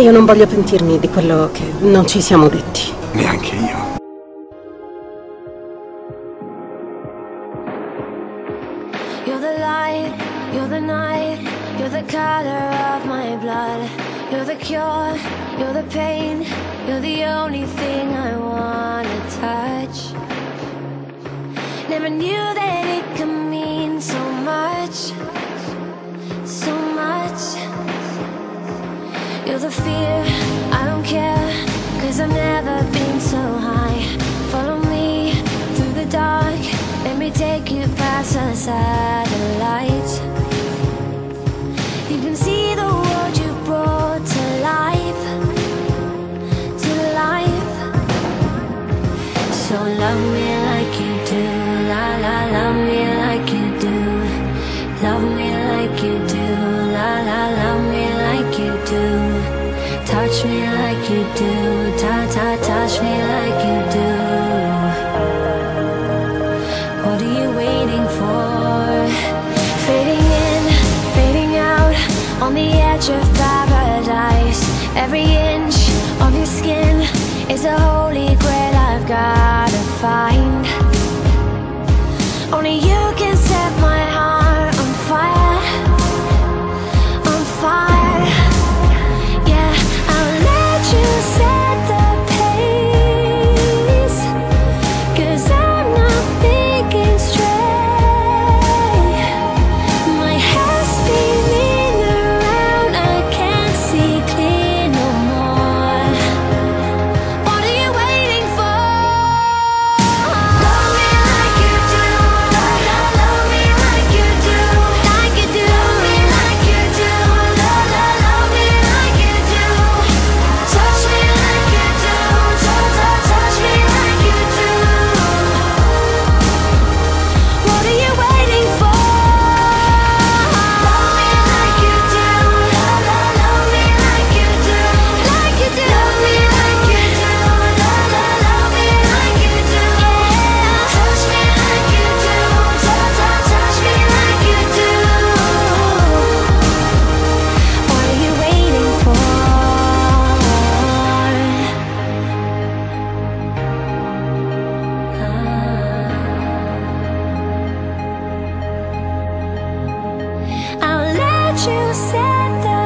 Io non voglio pentirmi di quello che non ci siamo detti. Neanche io. You're the light, you're the night, you're the color of my blood. You're the cure, you're the pain, you're the only thing I wanna touch. Never knew that it could mean so much, so much. You're the fear, I don't care, 'cause I've never been so high. Follow me through the dark, let me take you past the satellites. You can see the world you brought to life, to life. So love me like you do, la la, love me like you do. Love me like you do, la la, love me like you do. Touch me like you do, touch me like you do. What are you waiting for? Fading in, fading out, on the edge of paradise. Every inch of your skin is a holy grail I've gotta find. Only you can set my heart on fire, on fire. Yeah, I'll let you set the pace, 'cause I'm not thinking straight. My head's spinning around, I can't see clear no more. What are you waiting for? Love me like you do, la la, love me like you do, like you do. Love me like you do, la la, love me like you do. Touch me like you do, touch me like you do. What are you waiting for? Love me like you do, la la, love me like you do, like you do. Love me like you do, la la, love me like you do. Touch me like you do, touch me like you do. What are you waiting for? I'll let you set the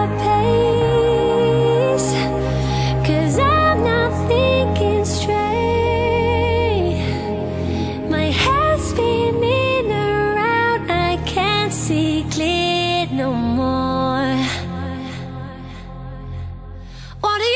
pace, 'cause I'm not thinking straight. My head's spinning around, I can't see clear no more. What are you